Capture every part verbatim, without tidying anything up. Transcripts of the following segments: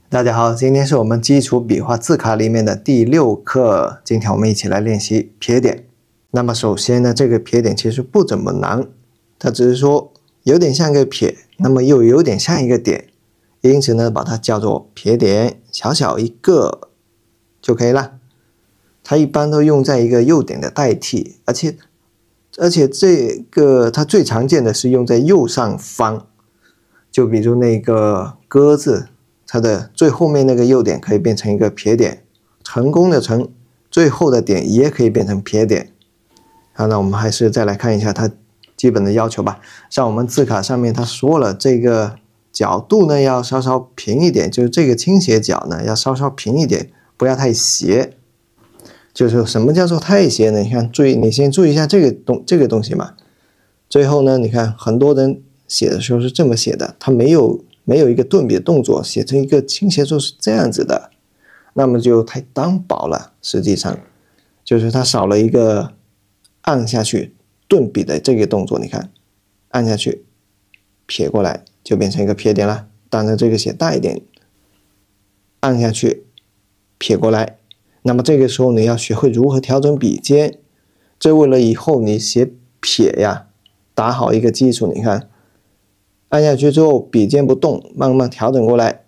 大家好，今天是我们基础笔画字卡里面的第六课，今天我们一起来练习撇点。那么首先呢，这个撇点其实不怎么难，它只是说有点像一个撇，那么又有点像一个点，因此呢，把它叫做撇点，小小一个就可以了。它一般都用在一个右点的代替，而且而且这个它最常见的是用在右上方，就比如那个歌字。它的最后面那个右点可以变成一个撇点，成功的成最后的点也可以变成撇点。好，那我们还是再来看一下它基本的要求吧。像我们字卡上面它说了，这个角度呢要稍稍平一点，就是这个倾斜角呢要稍稍平一点，不要太斜。就是什么叫做太斜呢？你看，注意，你先注意一下这个东这个东西嘛。最后呢，你看很多人写的时候是这么写的，它没有。没有一个顿笔的动作，写成一个倾斜处是这样子的，那么就太单薄了。实际上，就是它少了一个按下去顿笔的这个动作。你看，按下去，撇过来就变成一个撇点了。当然这个写大一点，按下去，撇过来。那么这个时候你要学会如何调整笔尖，这为了以后你写撇呀，打好一个基础。你看。按下去之后，笔尖不动，慢慢调整过来。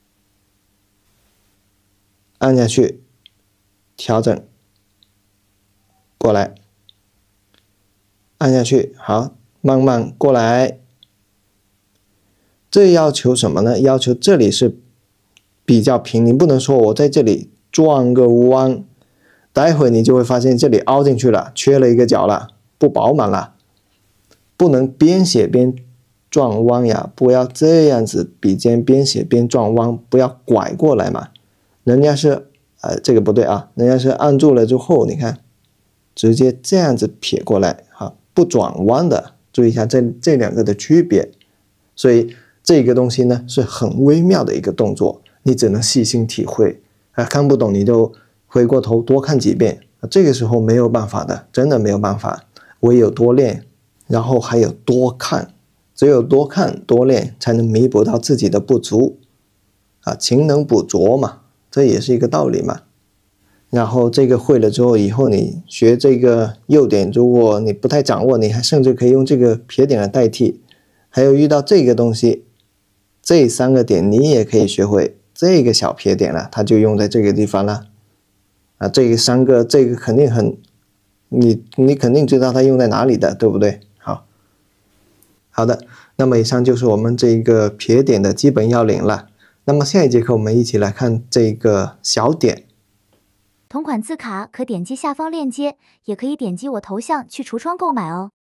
按下去，调整过来。按下去，好，慢慢过来。这要求什么呢？要求这里是比较平，你不能说我在这里转个弯，待会你就会发现这里凹进去了，缺了一个角了，不饱满了。不能边写边转弯呀，不要这样子，笔尖边写边转弯，不要拐过来嘛。人家是，呃，这个不对啊，人家是按住了之后，你看，直接这样子撇过来，哈，不转弯的。注意一下这这两个的区别。所以这个东西呢是很微妙的一个动作，你只能细心体会啊，看不懂你就回过头多看几遍。这个时候没有办法的，真的没有办法，唯有多练，然后还有多看。只有多看多练，才能弥补到自己的不足啊，勤能补拙嘛，这也是一个道理嘛。然后这个会了之后，以后你学这个右点，如果你不太掌握，你还甚至可以用这个撇点来代替。还有遇到这个东西，这三个点你也可以学会这个小撇点了，它就用在这个地方了啊。这个三个，这个肯定很，你你肯定知道它用在哪里的，对不对？好。好的，那么以上就是我们这个撇点的基本要领了。那么下一节课我们一起来看这个小点。 同款字卡可点击下方链接，也可以点击我头像去橱窗购买哦。